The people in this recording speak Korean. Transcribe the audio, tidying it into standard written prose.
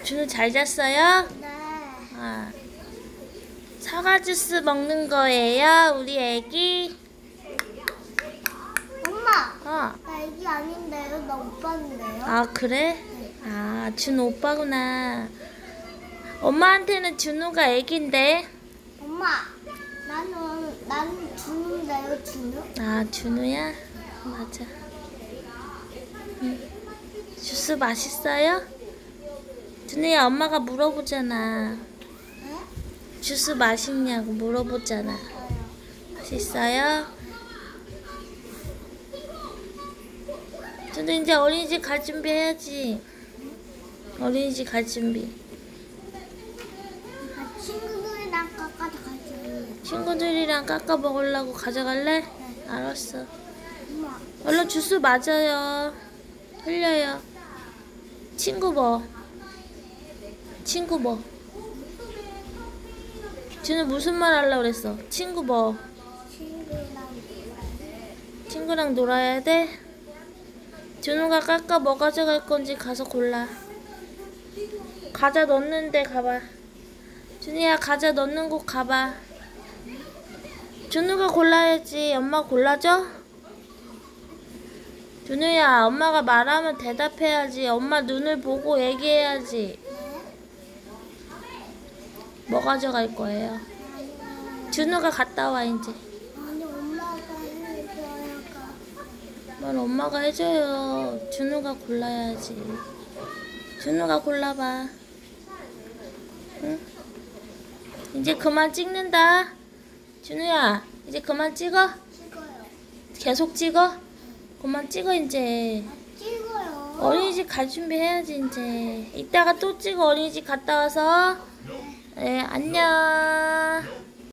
준우 잘 잤어요? 네. 아. 사과 주스 먹는 거예요, 우리 애기? 엄마, 어. 나 애기 아닌데요? 나 오빠인데요? 아, 그래? 아, 준우 오빠구나. 엄마한테는 준우가 애기인데. 엄마, 나는 준우인데요, 준우? 아, 준우야? 맞아. 주스 맛있어요? 준우야, 엄마가 물어보잖아. 네? 주스 맛있냐고 물어보잖아. 맛있어요? 준우 이제 어린이집 갈 준비 해야지. 어린이집 갈 준비. 나 친구들이랑 깎아서 가지. 친구들이랑 깎아 먹으려고 가져갈래? 네. 알았어. 엄마, 얼른 주스 맞아요. 흘려요. 친구 뭐? 친구 뭐? 준우 무슨 말 하려고 그랬어? 친구 뭐? 친구랑 놀아야 돼? 준우가 깎아 뭐 가져갈 건지 가서 골라. 과자 넣는데 가봐. 준우야, 과자 넣는 곳 가봐. 준우가 골라야지. 엄마 골라줘? 준우야, 엄마가 말하면 대답해야지. 엄마 눈을 보고 얘기해야지. 뭐 가져갈 거예요? 준우가 갔다 와 이제. 아니 엄마가 해줘야가. 뭘 엄마가 해줘요. 준우가 골라야지. 준우가 골라봐. 응? 이제 그만 찍는다. 준우야, 이제 그만 찍어. 찍어요. 계속 찍어. 그만 찍어 이제. 찍어요. 어린이집 갈 준비 해야지 이제. 이따가 또 찍어. 어린이집 갔다 와서. 네, 안녕.